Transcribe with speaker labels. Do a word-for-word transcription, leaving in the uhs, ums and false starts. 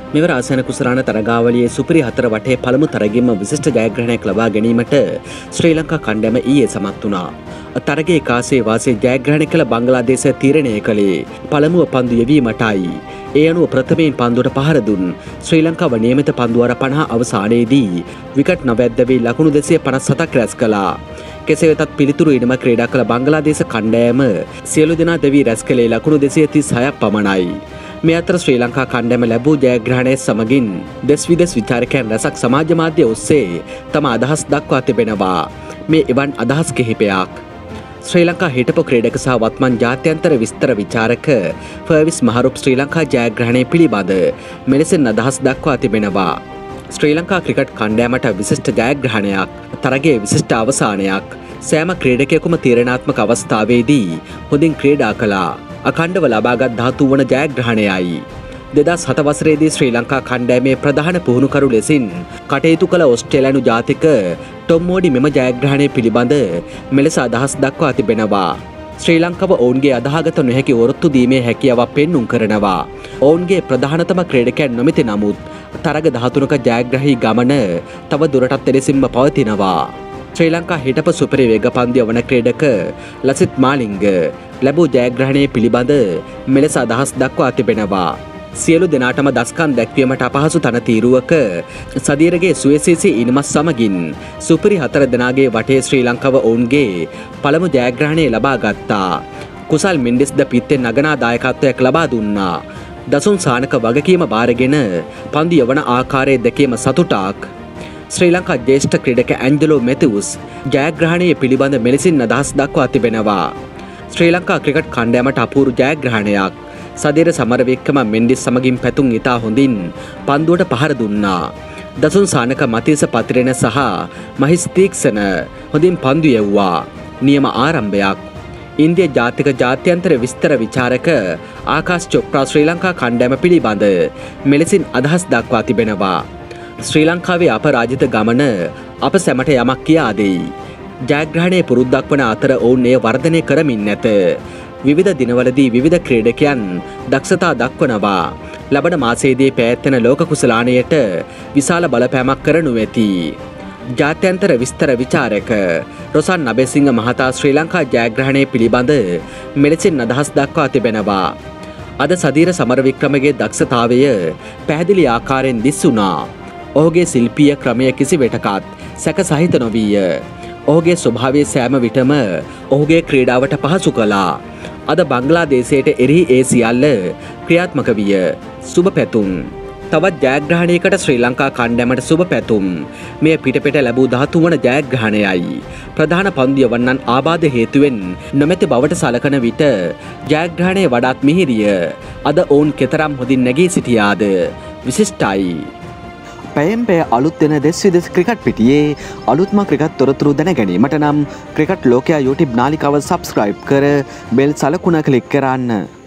Speaker 1: මෙවර ආසියානු කුසලාන තරගාවලියේ සුපිරි හතර වටේ පළමු තරගයෙන්ම විශිෂ්ට ජයග්‍රහණයක් ලබා ගැනීමට ශ්‍රී ලංකා කණ්ඩායම ඊයේ සමත් වුණා. තරගයේ කාසේ වාසේ ජයග්‍රහණය කළ බංග්ලාදේශ තීරණය කළේ පළමුව පන්දු යැවීමටයි. ඒ අනුව ප්‍රථමයෙන් පන්දුවට පහර දුන් ශ්‍රී ලංකාව නියමිත පන්දුවර පනහ අවසානයේදී විකට් නවයක්දවී ලකුණු දෙසිය පනස් හතක් රැස් කළා. කෙසේ වෙතත් පිළිතුරු ඉනිම ක්‍රීඩා කළ බංග්ලාදේශ කණ්ඩායම සියලු දෙනා දෙවී රැස් කළේ ලකුණු දෙසිය තිස් හයක් පමණයි. මේ අතර ශ්‍රී ලංකා කණ්ඩායම ලැබූ ජයග්‍රහණය සමගින් දෙස් විදෙස් විචාරකයන් රැසක් සමාජ මාධ්‍ය ඔස්සේ තම අදහස් දක්වා තිබෙනවා. මේ එවන් අදහස් කිහිපයක් ශ්‍රී ලංකා හිටපු ක්‍රීඩක සහ වත්මන් ජාත්‍යන්තර විස්තර විචාරක ෆර්විස් මහරුප් ශ්‍රී ලංකා ජයග්‍රහණය පිළිබඳ මෙලෙසින් අදහස් දක්වා තිබෙනවා. ශ්‍රී ලංකා ක්‍රිකට් කණ්ඩායමට විශිෂ්ට ජයග්‍රහණයක්, තරගයේ විශිෂ්ට අවසානයක්, සෑම ක්‍රීඩකයෙකුම තීරණාත්මක අවස්ථාවේදී හොඳින් ක්‍රීඩා කළා. අඛණ්ඩව ලබාගත් ධාතු වන ජයග්‍රහණයයි. දෙදස් හත වසරේදී ශ්‍රී ලංකා කණ්ඩායමේ ප්‍රධාන පුහුණුකරු ලෙසින් කටයුතු කළ ඔස්ට්‍රේලියානු ජාතික ටොම් මෝඩි මෙම ජයග්‍රහණය පිළිබඳ මෙලෙස අදහස් දක්වා තිබෙනවා. ශ්‍රී ලංකාව ඔවුන්ගේ අදාහගත නොහැකි ඔරොත්තු දීමේ හැකියාවක් පෙන්නුම් කරනවා. ඔවුන්ගේ ප්‍රධානතම ක්‍රීඩකයන් නොමැති නමුත් තරග දහතුනක ජයග්‍රහී ගමන තව දුරටත් එලෙසින්ම පවතිනවා. ශ්‍රී ලංකා හිටපු සුපිරි වේගපන්දු යවන ක්‍රීඩක ලසිත් මාලිංග ලැබූ ජයග්‍රහණය පිළිබඳ මෙලෙස අදහස් දක්වා තිබෙනවා. සියලු දෙනාටම දස්කම් දැක්වීමට අපහසු තනතිරුවක සදීරගේ සුවේසීසී ඉනිමස් සමගින් සුපිරි හතර දෙනාගේ වටේ ශ්‍රී ලංකාව ඔවුන්ගේ පළමු ජයග්‍රහණය ලබා ගත්තා. කුසල් මෙන්ඩිස් ද පිත්තෙන් නගනා දායකත්වයක් ලබා දුන්නා. දසුන් සානක වගකීම බාරගෙන පන්දු යවන ආකාරය දැකීම සතුටක්. ශ්‍රී ලංකා ජ්‍යෙෂ්ඨ ක්‍රීඩක ඇන්ජලෝ මැතිවුස් ජයග්‍රහණය පිළිබඳ මෙලෙසින් අදහස් දක්වා තිබෙනවා. ශ්‍රී ලංකා ක්‍රිකට් කණ්ඩායමට අපූර්ව ජයග්‍රහණයක්. සදීර සමරවීක්කම මෙන්ඩිස් සමගින් පැතුම් ඉතා හොඳින් පන්දුවට පහර දුන්නා. දසුන් සානක මතීස පතිරෙන සහ මහිස් තීක්ෂණ හොඳින් පන්දු යැව්වා. නියම ආරම්භයක්. ඉන්දිය ජාතික ජාත්‍යන්තර විස්තර විචාරක ආකාශ් චොප්රා ශ්‍රී ලංකා කණ්ඩායම පිළිබඳ මෙලෙසින් අදහස් දක්වා තිබෙනවා. ශ්‍රී ලංකාවේ අපරාජිත ගමන අප සැමට යමක් කියා දෙයි. ජයග්‍රහණයේ පුරුද්දක් වන අතර ඔවුන් එය වර්ධනය කරමින් නැත. විවිධ දිනවලදී විවිධ ක්‍රීඩකයන් දක්ෂතා දක්වනවා. ලබන මාසයේදී පැවැත්වෙන ලෝක කුසලානයට විශාල බලපෑමක් කරනු ඇති. ජාත්‍යන්තර විස්තර විචාරක රොසන් නබේසිංහ මහතා ශ්‍රී ලංකා ජයග්‍රහණය පිළිබඳ මෙලෙසින් අදහස් දක්වා තිබෙනවා. අද සදීර සමරවික්‍රමගේ දක්ෂතාවය පැහැදිලි ආකාරයෙන් දිස්වුණා. ඔහුගේ ශිල්පීය ක්‍රමය කිසිවෙටකත් සැක සහිත නොවීය. ඔහුගේ ස්වභාවය සෑම විටම ඔහුගේ ක්‍රීඩාවට පහසු කළා. අද බංග්ලාදේශයට එරෙහි ඒ සියල්ල ක්‍රියාත්මක විය. සුබ පැතුම්. තවත් ජයග්‍රහණයකට ශ්‍රී ලංකා කණ්ඩායමට සුබ පැතුම්. මෙය පිටපෙට ලැබූ දහතුන් වන ජයග්‍රහණයයි. ප්‍රධාන පන්දු යවන්නන් ආබාධ හේතුවෙන් නොමැති බවට සලකන විට ජයග්‍රහණය වඩාත් මිහිරිය. අද ඔවුන් කෙතරම් හොඳින් නැගී සිටියාද විශිෂ්ටයි. පැයෙන් පැය අලුත් දෙන දෙස් විදෙස් ක්‍රිකට් පිටියේ අලුත්ම ක්‍රිකට් තොරතුරු දැන ගැනීමට නම් ක්‍රිකට් ලෝකයා YouTube නාලිකාව සබ්ස්ක්‍රයිබ් කර බෙල් සලකුණ ක්ලික් කරන්න.